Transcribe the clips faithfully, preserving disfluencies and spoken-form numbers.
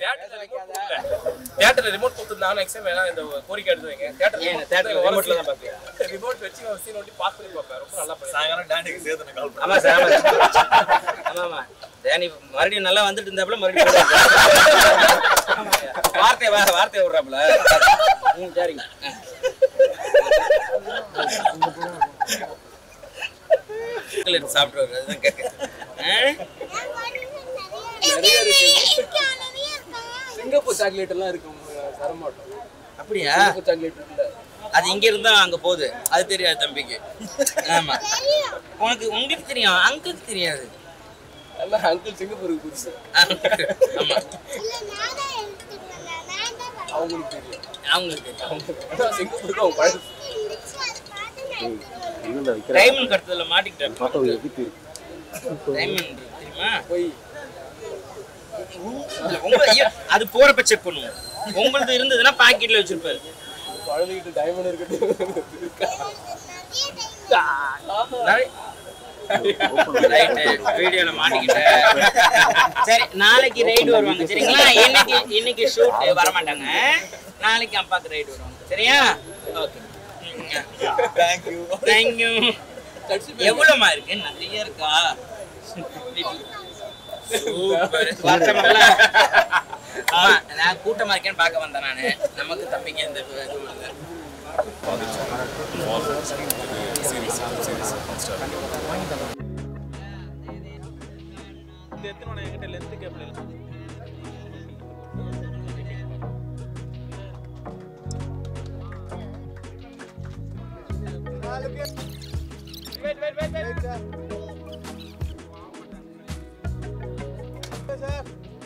தியேட்டர்ல ரிமோட் கொடுத்துருந்தாங்க next time வேணா இந்த கோரிக்கை எடுத்து வைங்க. தியேட்டர்ல தியேட்டர்ல ரிமோட்ல தான் பாப்பீங்க. ரிமோட் வச்சு ஒரு சீன் ஓட்டி பாஸ் பண்ணி பாப்பேன். ரொம்ப நல்லா பண்ணுங்க. சாயங்காலம் டாண்டிக்கு சேர்த்து நான் கால் பண்ணேன். ஆமா சார். ஆமா ஆமா. டேனி மறுபடியும் நல்லா வந்துட்டு இருந்தாப்ல மறுபடியும் வார்த்தை வார்த்தை விடுறாப்ல. ம் சரிங்க. சாக்லேட் சாப்பிடுவாரு அதுதான் கேட்குறேன். நிறைய இருக்கு. சிங்கப்பூர் சாக்லேட் எல்லாம் இருக்கு தரமாட்டோம். அப்படியா? சாக்லேட் இல்ல அது இங்க இருந்தா அங்க போகுது. அது தெரியாது தம்பிக்கு. ஆமா உனக்கு உங்களுக்கு தெரியும் அங்கிளுக்கு தெரியாது. எல்லாம் அங்கிள் சிங்கப்பூருக்கு புதுசு. ஆமா அவங்களுக்கு தெரியும். அவங்களுக்கு தெரியும். சிங்கப்பூருக்கு அவங்க பழகு. டைமண்ட் கடத்தல மாட்டிக்கிட்டேன். டைமண்ட் தெரியுமா? போய் அது போறப்ப செக் பண்ணுவோம். உங்களுக்கு இருந்ததுன்னா பாக்கெட்ல வச்சிருப்பாரு. பழகிட்டு டைமண்ட் இருக்கட்டும். வீடியோல மாட்டிக்கிட்டேன். சரி நாளைக்கு ரைடு வருவாங்க சரிங்களா? இன்னைக்கு இன்னைக்கு ஷூட் வர மாட்டாங்க. நாளைக்கு அப்பாக்கு ரைடு வருவாங்க சரியா? Okay thank you thank you. எவ்வளவுமா இருக்கு? நிறைய இருக்கா? சூப்பர். வருஷமல்ல ஆமா நான் கூட்டமா இருக்கேன்னு பார்க்க வந்தேன் நானு. நமக்கு தம்பிக்கு இந்த எத்தனை என்கிட்ட length cable wait wait wait wait sir sir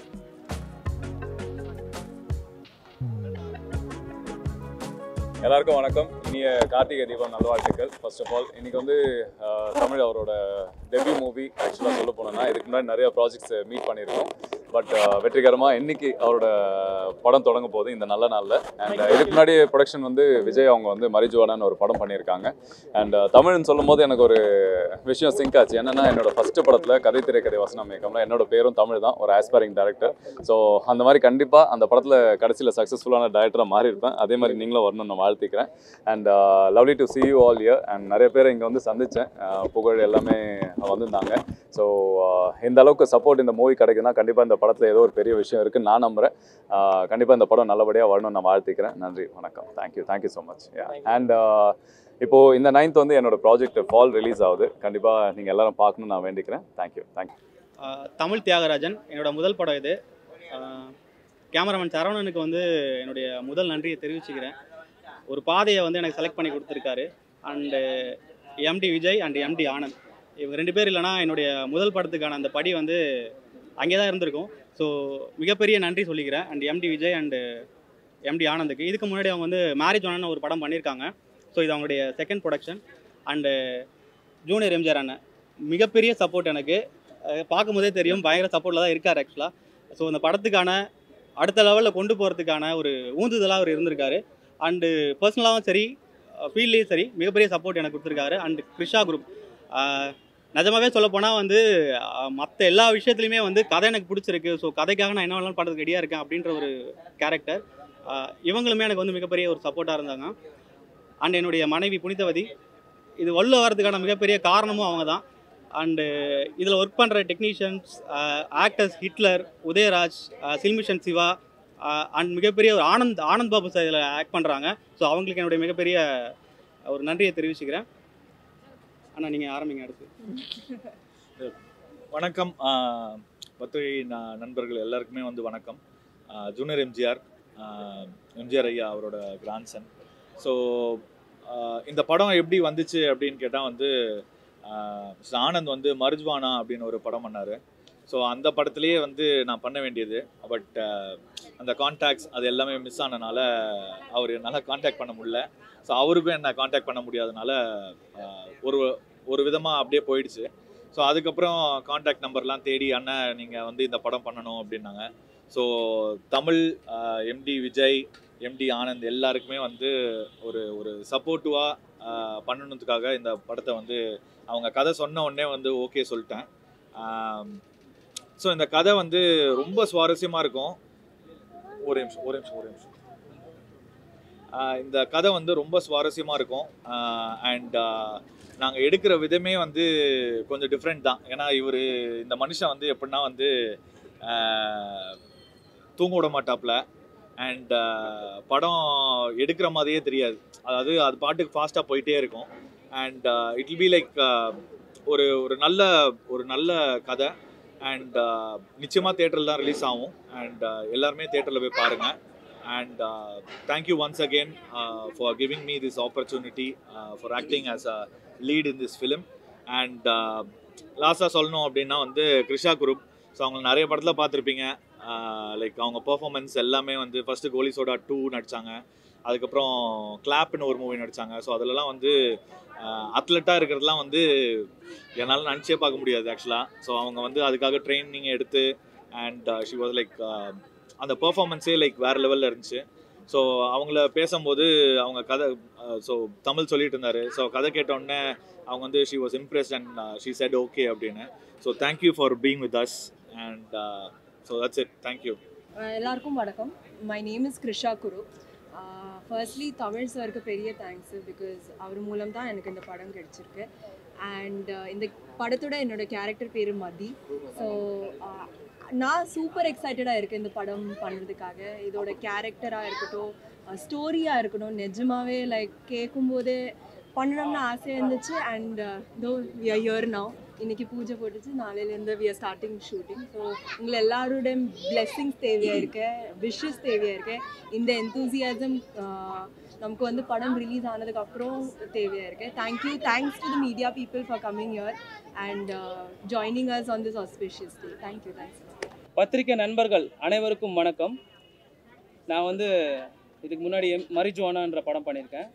எல்லாருக்கும் வணக்கம். இனிய கார்த்திகை தீபம் நல்வாழ்த்துக்கள். ஃபர்ஸ்ட் ஆஃப் ஆல் இன்னைக்கு வந்து தமிழ் அவரோட டெபியூ மூவி. ஆக்சுவலாக சொல்ல போனோம்னா இதுக்கு முன்னாடி நிறைய ப்ராஜெக்ட்ஸ் மீட் பண்ணியிருக்கோம். பட் வெற்றிகரமாக இன்னைக்கு அவரோட படம் தொடங்க போகுது இந்த நல்ல நாளில். அண்ட் இதுக்கு முன்னாடி ப்ரொடக்ஷன் வந்து விஜய் அவங்க வந்து மரிஜுவானான்னு ஒரு படம் பண்ணியிருக்காங்க. அண்ட் தமிழ்னு சொல்லும் போது எனக்கு ஒரு விஷயம் சிங்க் ஆச்சு. என்னென்னா என்னோட ஃபஸ்ட்டு படத்தில் கதை திரைக்கதை வசனம் இயக்கம்ல என்னோட பேரும் தமிழ் தான், ஒரு ஆஸ்பைரிங் டேரக்டர். ஸோ அந்த மாதிரி கண்டிப்பாக அந்த படத்தில் கடைசியில் சக்ஸஸ்ஃபுல்லான டேரக்டராக மாறி இருப்பேன். அதே மாதிரி நீங்களும் வரணும்னு நான் வாழ்த்திக்கிறேன். And lovely to see you all year. அண்ட் நிறைய பேர் இங்கே வந்து சந்தித்தேன். புகழ் எல்லாமே வந்திருந்தாங்க. ஸோ இந்த அளவுக்கு சப்போர்ட் இந்த மூவி கிடைக்குதுன்னா கண்டிப்பாக இந்த படத்தில் ஏதோ ஒரு பெரிய விஷயம் இருக்குன்னு நான் நம்புகிறேன். கண்டிப்பாக இந்த படம் நல்லபடியாக வரணும்னு நான் வாழ்த்திக்கிறேன். நன்றி வணக்கம். Thank you thank you so much. And இப்போது இந்த நைன்த் வந்து என்னோடய ப்ராஜெக்ட் ஃபால் ரிலீஸ் ஆகுது. கண்டிப்பாக நீங்கள் எல்லாரும் பார்க்கணுன்னு நான் வேண்டிக்கிறேன். Thank you thank you. தமிழ் தியாகராஜன் என்னோட முதல் படம் இது. கேமராமேன் சரவணனுக்கு வந்து என்னுடைய முதல் நன்றியை தெரிவிச்சுக்கிறேன். ஒரு பாதையை வந்து எனக்கு செலக்ட் பண்ணி கொடுத்துருக்காரு. And MD Vijay and MD Anand இவங்க ரெண்டு பேர் இல்லைனா என்னுடைய முதல் படத்துக்கான அந்த படி வந்து அங்கே தான் இருந்திருக்கும். ஸோ மிகப்பெரிய நன்றி சொல்லிக்கிறேன் and MD Vijay and MD ஆனந்துக்கு. இதுக்கு முன்னாடி அவங்க வந்து மேரேஜ் ஆனன்னு ஒரு படம் பண்ணியிருக்காங்க. ஸோ இது அவங்களுடைய second production. And junior MGR அண்ணன் மிகப்பெரிய சப்போர்ட். எனக்கு பார்க்கும்போதே தெரியும் பயங்கர சப்போர்ட்டில் தான் இருக்கார் ஆக்சுவலாக. ஸோ அந்த படத்துக்கான அடுத்த லெவலில் கொண்டு போகிறதுக்கான ஒரு ஊந்துதலாக அவர் இருந்திருக்காரு. அண்டு பர்சனலாகவும் சரி ஃபீல்ட்லேயும் சரி மிகப்பெரிய சப்போர்ட் எனக்கு கொடுத்துருக்காரு. அண்டு கிருஷா குரூப் நிஜமாகவே சொல்லப்போனால் வந்து மற்ற எல்லா விஷயத்துலையுமே வந்து கதை எனக்கு பிடிச்சிருக்கு. ஸோ கதைக்காக நான் என்ன வேணாலும் பண்ணுறதுக்கு ரெடியாக இருக்கேன் அப்படின்ற ஒரு கேரக்டர். இவங்களுமே எனக்கு வந்து மிகப்பெரிய ஒரு சப்போர்ட்டாக இருந்தாங்க. அண்ட் என்னுடைய மனைவி புனிதவதி இது வல்ல வரதுக்கான மிகப்பெரிய காரணமும் அவங்க தான். அண்டு இதில் ஒர்க் பண்ணுற technicians, actors Hitler, Udayaraj, Silmisam Siva and மிகப்பெரிய ஒரு ஆனந்த் ஆனந்த் பாபு சார் இதில் ஆக்ட் பண்ணுறாங்க. ஸோ அவங்களுக்கு என்னுடைய மிகப்பெரிய ஒரு நன்றியை தெரிவிச்சுக்கிறேன். ஆனால் நீங்கள் ஆரம்பிங்க அடுத்து. வணக்கம் பத்துகை நண்பர்கள் எல்லாருக்குமே வந்து வணக்கம். ஜூனியர் எம்ஜிஆர் எம்ஜிஆர் ஐயா அவரோட கிராண்ட்சன். ஸோ இந்த படம் எப்படி வந்துச்சு அப்படின்னு கேட்டால் வந்து ஆனந்த் வந்து மருஜ்வானா அப்படின்னு ஒரு படம் பண்ணார். ஸோ அந்த படத்துலேயே வந்து நான் பண்ண வேண்டியது. பட் அந்த கான்டாக்ட்ஸ் அது எல்லாமே மிஸ் ஆனதுனால அவர் என்னால் கான்டாக்ட் பண்ண முடியல. ஸோ அவருக்கும் என்ன கான்டாக்ட் பண்ண முடியாதனால ஒரு ஒரு விதமாக அப்படியே போயிடுச்சு. ஸோ அதுக்கப்புறம் கான்டாக்ட் நம்பர்லாம் தேடி அண்ணன் நீங்கள் வந்து இந்த படம் பண்ணணும் அப்படின்னாங்க. So Tamil MD Vijay, MD Anand எல்லாருக்குமே வந்து ஒரு ஒரு சப்போர்ட்டிவாக பண்ணணுன்றதுக்காக இந்த படத்தை வந்து அவங்க கதை சொன்ன உடனே வந்து ஓகே சொல்லிட்டேன். ஸோ இந்த கதை வந்து ரொம்ப சுவாரஸ்யமாக இருக்கும். ஒரு நிமிஷம் ஒரு நிமிஷம் ஒரு நிமிஷம் இந்த கதை வந்து ரொம்ப சுவாரஸ்யமாக இருக்கும். அண்ட் நாங்கள் எடுக்கிற விதமே வந்து கொஞ்சம் டிஃப்ரெண்ட் தான். ஏன்னா இவர் இந்த மனுஷன் வந்து எப்படின்னா வந்து தூங்க விட மாட்டாப்புல. அண்ட் படம் எடுக்கிற மாதிரியே தெரியாது. அதாவது அது பாட்டுக்கு ஃபாஸ்ட்டாக போயிட்டே இருக்கும். And it will be like ஒரு ஒரு நல்ல ஒரு நல்ல கதை. அண்ட் நிச்சயமாக தேட்டரில் தான் ரிலீஸ் ஆகும். அண்ட் எல்லாருமே தேட்டரில் போய் பாருங்கள். And uh, thank you once again uh, for giving me this opportunity uh, for acting as a lead in this film. And uh, லாஸ்ட்டாக சொல்லணும் அப்படின்னா வந்து கிருஷா குருப். ஸோ அவங்க நிறைய படத்தில் பார்த்துருப்பீங்க. லைக் அவங்க பர்ஃபார்மன்ஸ் எல்லாமே வந்து ஃபஸ்ட்டு கோலி சோடா டூ நடித்தாங்க, அதுக்கப்புறம் கிளாப்னு ஒரு மூவி நடித்தாங்க. ஸோ அதிலலாம் வந்து அத்லெட்டாக இருக்கிறதுலாம் வந்து என்னால் நினச்சே பார்க்க முடியாது ஆக்சுவலாக. ஸோ அவங்க வந்து அதுக்காக ட்ரைனிங் எடுத்து அண்ட் ஷி வாஸ் லைக் அந்த பர்ஃபார்மன்ஸே லைக் வேறு லெவலில் இருந்துச்சு. ஸோ அவங்கள பேசும்போது அவங்க கதை ஸோ தமிழ் சொல்லிட்டு இருந்தார். ஸோ கதை கேட்டோடனே அவங்க வந்து she was impressed and she said okay அப்படின்னு. So thank you for being with us. And so that's it. Thank you. எல்லாருக்கும் வணக்கம். My name is Krisha Kurup. Firstly Tamil சாருக்கு பெரிய தேங்க்ஸு. பிகாஸ் அவர் மூலம் தான் எனக்கு இந்த படம் கிடச்சிருக்கு. அண்ட் இந்த படத்தோட என்னோடய கேரக்டர் பேர் மதி. ஸோ நான் சூப்பர் எக்ஸைட்டடாக இருக்கேன் இந்த படம் பண்ணுறதுக்காக. இதோட கேரக்டராக இருக்கட்டும், ஸ்டோரியாக இருக்கட்டும், நிஜமாகவே லைக் கேட்கும்போதே பண்ணணும்னு ஆசையாக இருந்துச்சு. And though we are here now. இன்றைக்கி பூஜை போட்டுச்சு, நாளையிலேருந்து we are starting shooting. So உங்களை எல்லாரோட பிளெஸ்ஸிங்ஸ் தேவையாக இருக்கு, விஷஸ் தேவையாக இருக்கு. இந்த என்தூசியாசம் நமக்கு வந்து படம் ரிலீஸ் ஆனதுக்கப்புறம் தேவையாக இருக்குது. Thank you. Thanks to the media people for coming here and joining us on this auspicious day. Thank you. Thanks. பத்திரிகை நண்பர்கள் அனைவருக்கும் வணக்கம். நான் வந்து இதுக்கு முன்னாடி எம் மரிஜுவானான்ற படம் பண்ணியிருக்கேன்.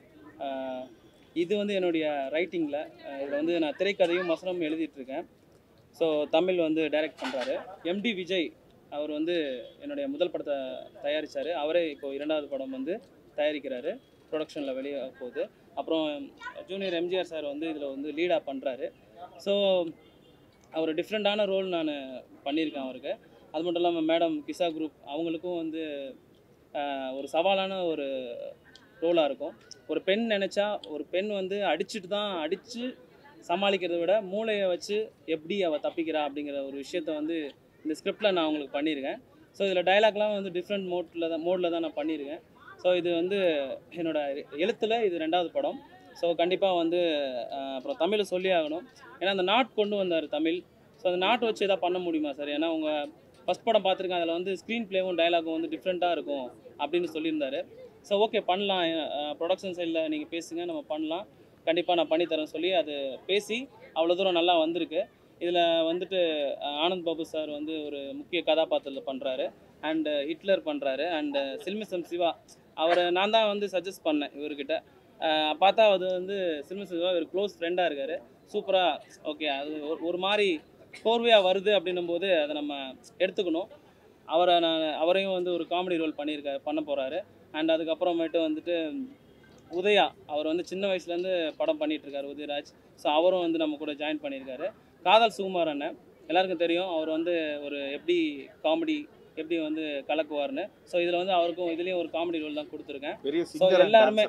இது வந்து என்னுடைய ரைட்டிங்கில். இதில் வந்து நான் திரைக்கதையும் வசனமும் எழுதிட்டுருக்கேன். ஸோ தமிழ் வந்து டைரக்ட் பண்ணுறாரு எம்டி விஜய். அவர் வந்து என்னுடைய முதல் படத்தை தயாரித்தார். அவரே இப்போது இரண்டாவது படம் வந்து தயாரிக்கிறாரு, ப்ரொடக்ஷனில் வெளியே போகுது. அப்புறம் ஜூனியர் எம்ஜிஆர் சார் வந்து இதில் வந்து லீடாக பண்ணுறாரு. ஸோ அவர் டிஃப்ரெண்ட்டான ரோல் நான் பண்ணியிருக்கேன் அவருக்கு. அது மட்டும் இல்லாமல் மேடம் கிஷா குரூப் அவங்களுக்கும் வந்து ஒரு சவாலான ஒரு ரோலாக இருக்கும். ஒரு பெண் நினச்சா ஒரு பெண் வந்து அடிச்சுட்டு தான் அடித்து சமாளிக்கிறத விட மூளையை வச்சு எப்படி அவள் தப்பிக்கிறா அப்படிங்கிற ஒரு விஷயத்த வந்து இந்த ஸ்கிரிப்டில் நான் அவங்களுக்கு பண்ணியிருக்கேன். ஸோ இதில் டைலாக்லாம் வந்து டிஃப்ரெண்ட் மோட்டில் தான் மோடில் தான் நான் பண்ணியிருக்கேன். ஸோ இது வந்து என்னோடய எழுத்தில் இது ரெண்டாவது படம். ஸோ கண்டிப்பாக வந்து அப்புறம் தமிழை சொல்லி ஆகணும். ஏன்னா அந்த நாட் கொண்டு வந்தார் தமிழ். ஸோ அந்த நாட்டை வச்சு எதாவது பண்ண முடியுமா சார்? ஏன்னா அவங்க ஃபஸ்ட் படம் பார்த்துருக்கேன், அதில் வந்து ஸ்க்ரீன் ப்ளேவும் டைலாகும் வந்து டிஃப்ரெண்ட்டாக இருக்கும் அப்படின்னு சொல்லியிருந்தாரு. ஸோ ஓகே பண்ணலாம், ப்ரொடக்ஷன் சைடில் நீங்கள் பேசுங்க, நம்ம பண்ணலாம், கண்டிப்பாக நான் பண்ணித்தரேன் சொல்லி அது பேசி அவ்வளோ தூரம் நல்லா வந்திருக்கு. இதில் வந்துட்டு ஆனந்த் பாபு சார் வந்து ஒரு முக்கிய கதாபாத்திரத்தில் பண்ணுறாரு. அண்டு ஹிட்லர் பண்ணுறாரு. அண்டு சில்மிசம் சிவா அவரை நான் தான் வந்து சஜஸ்ட் பண்ணேன் இவர்கிட்ட. பார்த்தா அது வந்து சில்மிசம் சிவா ஒரு க்ளோஸ் ஃப்ரெண்டாக இருக்கார். சூப்பராக ஓகே அது ஒரு மாதிரி கோர்வையாக வருது அப்படின்னும் போது அதை நம்ம எடுத்துக்கணும். அவரை நான் அவரையும் வந்து ஒரு காமெடி ரோல் பண்ணியிருக்காரு பண்ண போகிறாரு. அண்ட் அதுக்கப்புறமேட்டு வந்துட்டு உதயா அவர் வந்து சின்ன வயசுலேருந்து படம் பண்ணிகிட்ருக்காரு உதயராஜ். ஸோ அவரும் வந்து நம்ம கூட ஜாயின் பண்ணியிருக்காரு. காதல் சுகுமார் அண்ணன் எல்லாருக்கும் தெரியும், அவர் வந்து ஒரு எப்படி காமெடி எப்படி வந்து கலக்குவார்னு. ஸோ இதில் வந்து அவருக்கும் இதுலேயும் ஒரு காமெடி ரோல் தான் கொடுத்துருக்கேன். ஸோ எல்லாருமே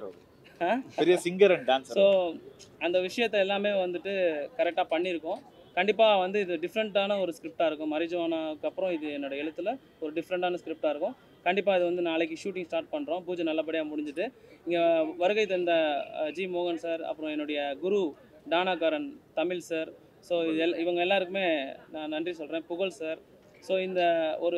பெரிய சிங்கர் அண்ட் டான்சர். ஸோ அந்த விஷயத்தை எல்லாமே வந்துட்டு கரெக்டாக பண்ணியிருக்கோம். கண்டிப்பாக வந்து இது டிஃப்ரெண்ட்டான ஒரு ஸ்கிரிப்டாக இருக்கும். மரிஜுவானாக்கு அப்புறம் இது என்னோடய எழுத்தில் ஒரு டிஃப்ரெண்ட்டான ஸ்கிரிப்டாக இருக்கும். கண்டிப்பாக இது வந்து நாளைக்கு ஷூட்டிங் ஸ்டார்ட் பண்ணுறோம். பூஜை நல்லபடியாக முடிஞ்சுட்டு இங்கே வருகை தந்த ஜி மோகன் சார், அப்புறம் என்னுடைய குரு டானாக்காரன் தமிழ் சார், ஸோ இது எல் இவங்க எல்லாருக்குமே நான் நன்றி சொல்கிறேன். புகழ் சார். ஸோ இந்த ஒரு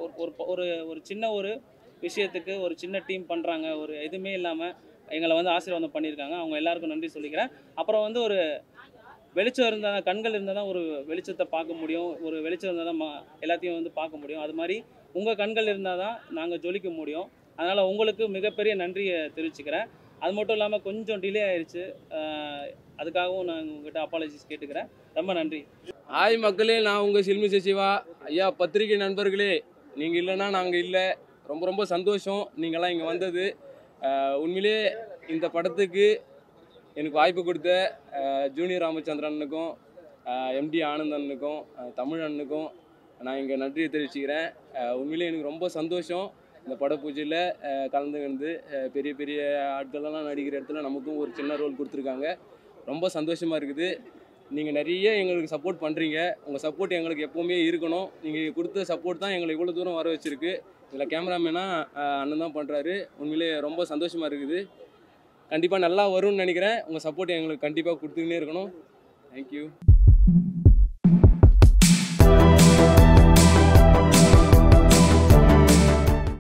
ஒரு ஒரு சின்ன ஒரு விஷயத்துக்கு ஒரு சின்ன டீம் பண்ணுறாங்க, ஒரு எதுவுமே இல்லாமல் எங்களை வந்து ஆசீர்வாதம் பண்ணியிருக்காங்க. அவங்க எல்லாருக்கும் நன்றி சொல்லிக்கிறேன். அப்புறம் வந்து ஒரு வெளிச்சம் இருந்தால் தான், கண்கள் இருந்தால் தான் ஒரு வெளிச்சத்தை பார்க்க முடியும், ஒரு வெளிச்சம் இருந்தால் தான் மா எல்லாத்தையும் வந்து பார்க்க முடியும். அது மாதிரி உங்கள் கண்கள் இருந்தால் தான் நாங்கள் ஜொலிக்க முடியும். அதனால் உங்களுக்கு மிகப்பெரிய நன்றியை தெரிவிச்சுக்கிறேன். அது மட்டும் இல்லாமல் கொஞ்சம் டிலே ஆயிடுச்சு, அதுக்காகவும் நான் உங்கள்கிட்ட அப்பாலஜிஸ் கேட்டுக்கிறேன். ரொம்ப நன்றி. ஹாய் மக்களே, நான் உங்கள் சில்மிசம் சிவா. ஐயா பத்திரிகை நண்பர்களே, நீங்கள் இல்லைன்னா நாங்கள் இல்லை. ரொம்ப ரொம்ப சந்தோஷம் நீங்கள்லாம் இங்கே வந்தது. உண்மையிலே இந்த படத்துக்கு எனக்கு வாய்ப்பு கொடுத்த ஜூனியர் ராமச்சந்திரனுக்கும் எம்டி ஆனந்தனுக்கும் தமிழ் அண்ணனுக்கும் நான் இங்கே நன்றியை தெரிவிச்சுக்கிறேன். உண்மையிலே எனக்கு ரொம்ப சந்தோஷம். இந்த பட பூஜையில் கலந்துக்கிட்டு பெரிய பெரிய ஆட்களெல்லாம் நடிக்கிற இடத்துல நமக்கும் ஒரு சின்ன ரோல் கொடுத்துருக்காங்க. ரொம்ப சந்தோஷமாக இருக்குது. நீங்கள் நிறைய எங்களுக்கு சப்போர்ட் பண்ணுறீங்க. உங்கள் சப்போர்ட் எங்களுக்கு எப்போவுமே இருக்கணும். நீங்கள் கொடுத்த சப்போர்ட் தான் எங்களை இவ்வளோ தூரம் வர வச்சுருக்கு. இதில் கேமராமேனாக அண்ணன் தான் பண்ணுறாரு. உண்மையிலே ரொம்ப சந்தோஷமாக இருக்குது. கண்டிப்பாக நல்லா வரும்னு நினைக்கிறேன். உங்கள் சப்போர்ட் எங்களுக்கு கண்டிப்பாக கொடுத்துக்கினே இருக்கணும். தேங்க்யூ.